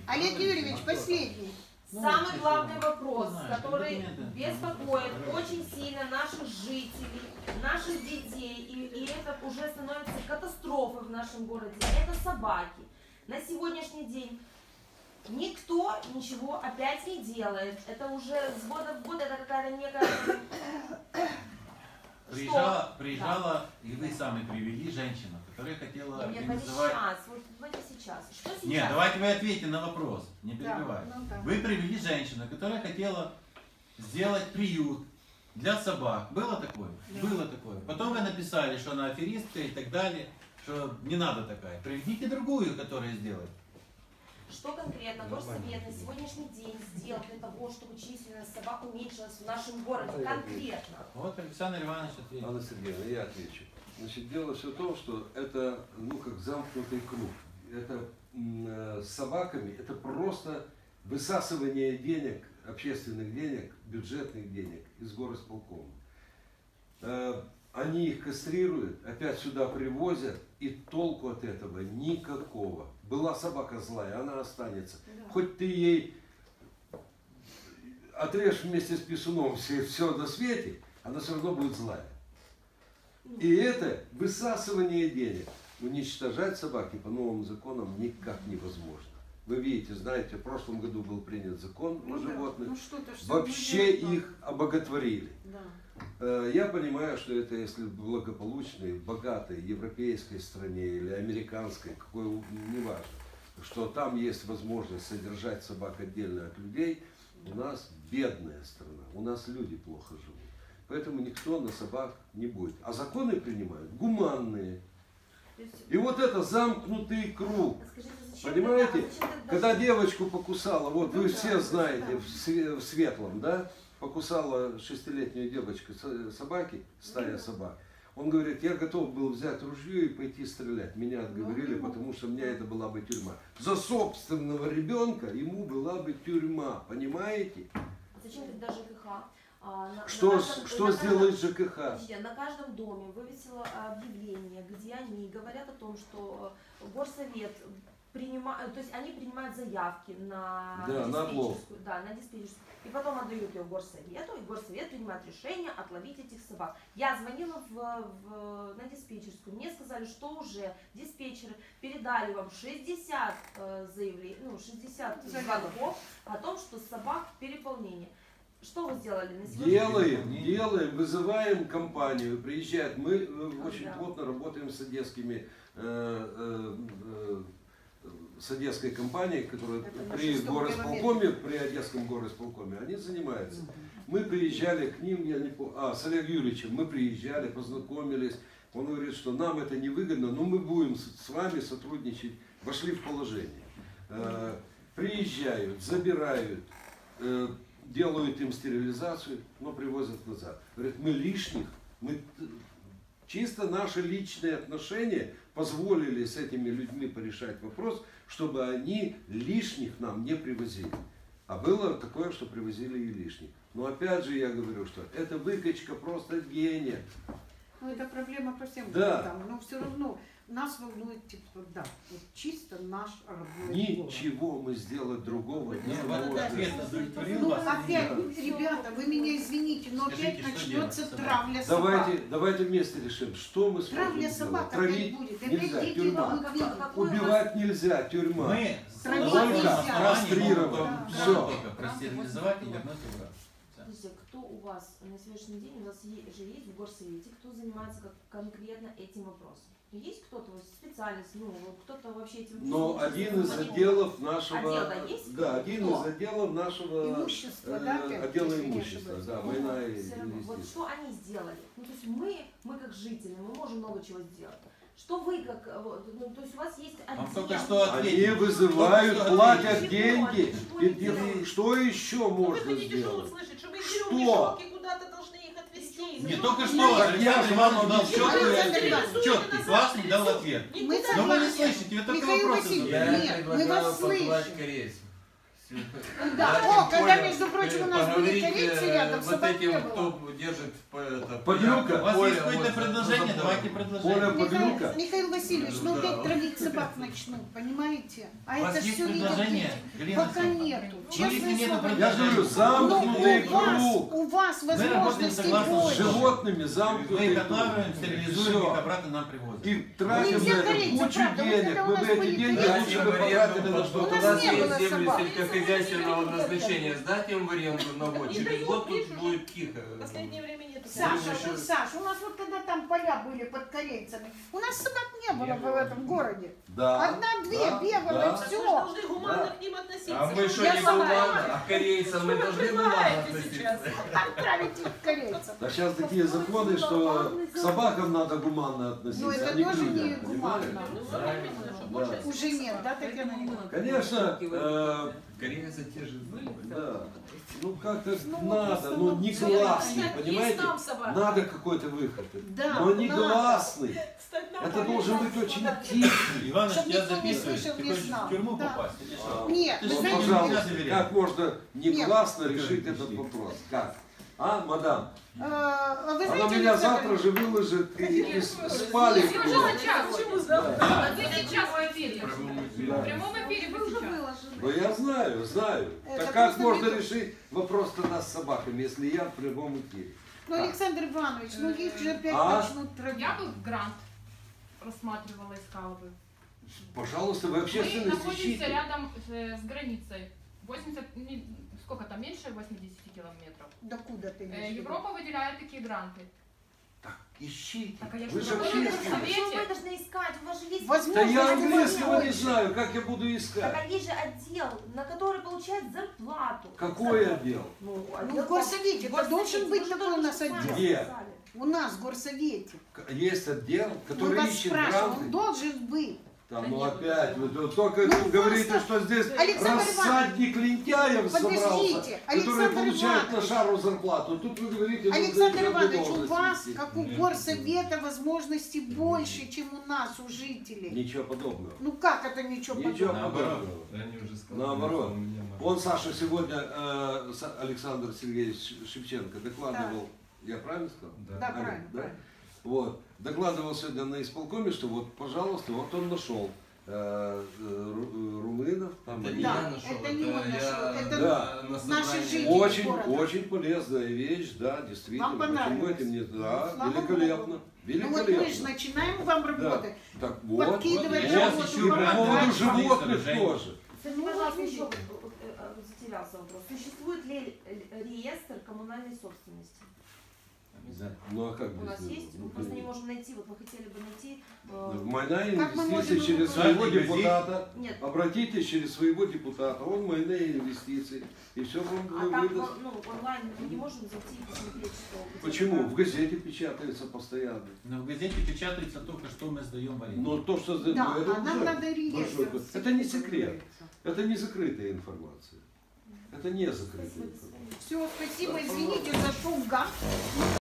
Олег Юрьевич, последний. Самый главный вопрос, который беспокоит очень сильно наших жителей, наших детей, и это уже становится катастрофой в нашем городе, это собаки. На сегодняшний день никто ничего опять не делает. Это уже с года в год, это какая-то некая... Приезжала, и вы сами привели женщину, которая хотела организовать... Вот сейчас. Что сейчас? Нет, давайте вы ответите на вопрос, не перебивайте. Да, ну да. Вы привели женщину, которая хотела сделать приют для собак. Было такое? Да. Было такое. Потом вы написали, что она аферистка и так далее, что не надо такая. Приведите другую, которая сделает. Что конкретно Горсовет на сегодняшний день сделал для того, чтобы численность собак уменьшилась в нашем городе? Конкретно. Вот Александр Иванович ответил. Анна Сергеевна, я отвечу. Значит, дело все в том, что это, ну, как замкнутый круг. Это с собаками, это просто высасывание денег, общественных денег, бюджетных денег из горосполкома. Они их кастрируют, опять сюда привозят, и толку от этого никакого. Была собака злая, она останется. Да. Хоть ты ей отрежь вместе с писуном все на свете, она все равно будет злая. И это высасывание денег. Уничтожать собаки по новым законам никак невозможно. Вы видите, знаете, в прошлом году был принят закон о животных. Вообще их обоготворили. Да. Я понимаю, что это если в благополучной, богатой европейской стране или американской, какой, неважно, что там есть возможность содержать собак отдельно от людей. У нас бедная страна, у нас люди плохо живут. Поэтому никто на собак не будет. А законы принимают гуманные. И вот это замкнутый круг. Понимаете? Когда девочку покусала, вот вы все знаете, в Светлом, да, покусала 6-летнюю девочку собаки, стая собак. Он говорит, я готов был взять ружье и пойти стрелять. Меня отговорили, потому что мне это была бы тюрьма. За собственного ребенка ему была бы тюрьма, понимаете? Зачем тогда ЖКХ? Что сделает ЖКХ? На каждом доме вывесило объявление, где они говорят о том, что горсовет принимает, то есть они принимают заявки на диспетчерскую, на диспетчерскую, и потом отдают ее горсовету, и горсовет принимает решение отловить этих собак. Я звонила на диспетчерскую, мне сказали, что уже диспетчеры передали вам 60 заявлений, 60 звонков о том, что собак переполнение. Что вы сделали на сегодня? Делаем, вызываем компанию, приезжают. Мы очень плотно работаем с одесскими, с одесской компанией, которая при горосполкоме, при одесском горосполкоме, они занимаются. Мы приезжали к ним, я не помню, с Олегом Юрьевичем, мы приезжали, познакомились. Он говорит, что нам это невыгодно, но мы будем с вами сотрудничать. Вошли в положение. Приезжают, забирают, делают им стерилизацию, но привозят назад. Говорят, мы лишних, чисто наши личные отношения позволили с этими людьми порешать вопрос, чтобы они лишних нам не привозили. А было такое, что привозили и лишних. Но опять же я говорю, что это выкачка просто гения. Ну это проблема по всем городам, но все равно нас волнует, типа, вот чисто наш родной Ничего мы сделать другого не можем. Опять, ребята, вы меня извините, но опять начнется травля собак. Давайте вместе решим, что мы сможем сделать. Травля собак Травить будет. нельзя, тюрьма. Убивать нельзя, тюрьма. Мы кастрировать. Все. Простерилизовать и вернуть обратно. Кто у вас на сегодняшний день, у вас же есть в горсовете, кто занимается конкретно этим вопросом? Есть кто-то специалист, кто-то вообще этим вопросом? Но один из отделов нашего... есть? Да, один из отделов нашего имущества, отдела имущества, да, война и инвестиции. Вот что они сделали? То есть мы как жители, мы можем много чего сделать. Что вы как, то есть у вас есть отдел. Они вызывают, платят деньги. Что еще можно сделать? Что? Не только что, Александр Иванович дал четкий, классный дал ответ. Но вы не слышите, вы только вопросы задаете. Мы вас слышим. Да, о, когда, между прочим, у нас были корейцы рядом, вот собак не этим, было. кто держит Подлюка. У вас поле есть какое-то возле предложение, забора. давайте предложение. Поля Подлюка. Михаил Васильевич, ну Да. опять травить собак начнут, понимаете? А У вас это есть все предложение, Галина Пока Александровна? нету. Ну, Честное если нету слово. Я же говорю, замкнутый круг. У вас Мы работаем возможностей согласно больше. Животными Мы замкнутый их круг. отлавливаем, стерилизуем, Всё. их обратно нам привозят. И тратим Нельзя на это корейцев, кучу правда. Вот денег. когда у Мы нас бы эти были деньги корейцы, лучше бы потратили на У что-то. нас У нас не есть было земли собак. сельскохозяйственного назначения, сдать им в аренду на год. Через год тут будет тихо. В последнее время нет. Саша, у нас вот когда там поля были под корейцами, у нас собак не было в этом городе. Да. Одна-две да, бегала, да. и все. должны гуманно к ним относиться. А мы что, не гуманно? А к корейцам мы должны гуманно относиться. Отправить их к корейцам. А сейчас такие законы, что к собакам надо гуманно Ну относиться, это а не к тоже не людям, понимаете? гуманно. Да. Уже нет, да, Татьяна Николаевна? Конечно, Корейцы те же. да. Ну как-то Ну, надо, просто ну вот негласный, есть понимаете? там собака. Надо какой-то выход. Да, Но надо. негласный. Это должен быть очень тихий. Иваныч, Чтоб тебя никто не записывают. слышал, Ты не хочешь знал. в тюрьму Да. попасть или что? Нет, Ты вы же Ну, знаете, нельзя пожалуйста, доверять. как можно негласно Нет. решить этот вопрос? Как? А, мадам? вы Она знаете, меня Александр завтра же выложит и спали. Почему сдал? Вы сейчас в эфире. В прямом эфире вы уже выложили. Ну я знаю. Это Так как просто можно видно. решить вопрос тогда с собаками, если я в прямом эфире? Ну, Александр Иванович, ну их же опять А? начнут травить. Я бы грант рассматривала, искала бы. Пожалуйста, вы Мы общественный находимся защитник. рядом с границей. 80, сколько там, меньше 80 километров. Да куда ты имеешь в виду? Европа выделяет такие гранты. Ищите. Так, а я Вы что, же работаю в общественный. Совете? Что вы должны искать? У вас же есть... Да Возможно, я это английского не больше. знаю, как я буду Так, искать? а есть же отдел, на который получает зарплату. Какой отдел? Ну, Ну, в горсовете, это должен быть такой у нас отдел. Где? У нас в горсовете. Есть отдел, Мы который вас ищет спрашиваем, он гранты. должен быть. Там, ну опять, вы только Ну, говорите, просто- что здесь Александр рассадник лентяев собрался, Подождите, который Александр получает на Иванович. шару зарплату. Тут вы говорите, ну, Александр за Иванович, у должность вас, вести. как у горсовета, возможностей больше, чем у нас, у жителей. Ничего подобного. Ну как это ничего Ничего подобного? подобного. Они уже сказали. Наоборот. что у меня мало. Он, Саша, сегодня, Александр Сергеевич Шевченко, докладывал, я правильно сказал? Да, Олег, правильно, да? правильно. Вот, докладывал сегодня на исполкоме, что вот, пожалуйста, вот он нашел румынов, там Это они- не Да, я нашел, это не он нашел, это Да. на наши собрании. жители. Очень, города. очень полезная вещь, да, действительно. Вам Почему понравилось? этим не... Да, Слава великолепно. Богу. Ну Великолепно. вот мы же начинаем вам работать. Так вот, Подкидывать Сейчас работу, еще и по грант поводу дать животных Жень. тоже. Скажите, Ну, пожалуйста, вот еще затерялся вопрос. Существует ли реестр коммунальной собственности? Ну а как У без нас него? есть? Ну, Мы просто не конечно. можем найти. Вот вы хотели бы найти... Майна Как мы инвестиции можем через его своего найти? депутата. Нет. Обратитесь через своего депутата. Он майна инвестиции. И все вам А так, выдаст. ну, онлайн мы не можем зайти и посмотреть, что... где Почему? это. В газете печатается постоянно. Но в газете печатается только, что мы сдаем в аренду. Но то, что Да, ну, это а нам уже надо реестр. большой- Это не секрет. Это не закрытая информация. Это не закрытая информация. Все, спасибо, извините за шум, гам.